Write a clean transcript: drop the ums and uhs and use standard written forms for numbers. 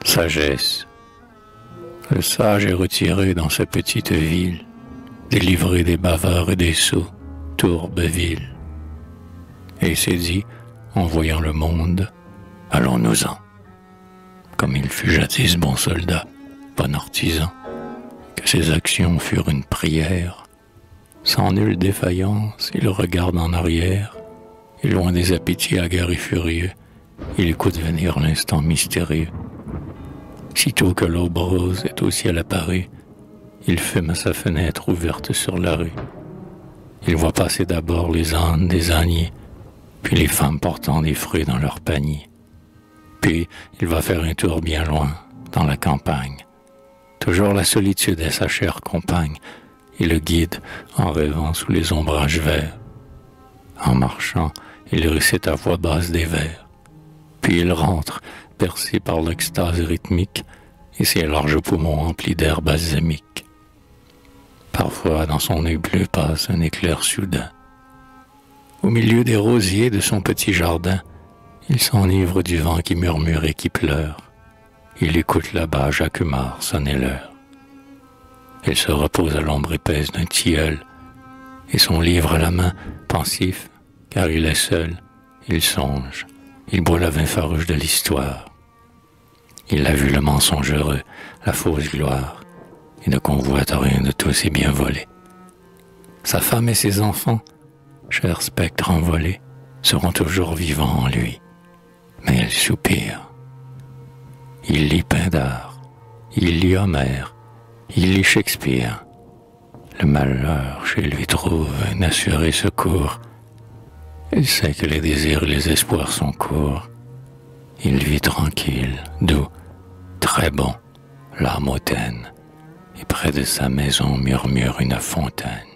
Sagesse. Le sage est retiré dans sa petite ville, délivré des bavards et des sots, tourbe ville. Et il s'est dit, en voyant le monde, allons-nous-en. Comme il fut jadis bon soldat, bon artisan, que ses actions furent une prière, sans nulle défaillance, il regarde en arrière, et loin des appétits hagards et furieux, il écoute venir l'instant mystérieux. Sitôt que l'aube rose est au ciel apparue, il fume à sa fenêtre ouverte sur la rue. Il voit passer d'abord les ânes des âniers, puis les femmes portant des fruits dans leurs paniers. Puis il va faire un tour bien loin, dans la campagne. Toujours la solitude est sa chère compagne, il le guide en rêvant sous les ombrages verts. En marchant, il récite à voix basse des vers. Puis il rentre, percé par l'extase rythmique, et ses larges poumons emplis d'air balsamique. Parfois, dans son œil bleu passe un éclair soudain. Au milieu des rosiers de son petit jardin, il s'enivre du vent qui murmure et qui pleure. Il écoute là-bas Jacquemart sonner l'heure. Il se repose à l'ombre épaisse d'un tilleul, et son livre à la main, pensif, car il est seul, il songe, il boit le vin farouche de l'histoire. Il a vu le mensonge heureux, la fausse gloire, et ne convoite rien de tous ses biens volés. Sa femme et ses enfants, chers spectres envolés, seront toujours vivants en lui, mais il soupire. Il lit Pindare, il lit Homère, il lit Shakespeare. Le malheur chez lui trouve un assuré secours. Il sait que les désirs et les espoirs sont courts. Il vit tranquille, doux, très bon, l'âme hautaine, et près de sa maison murmure une fontaine.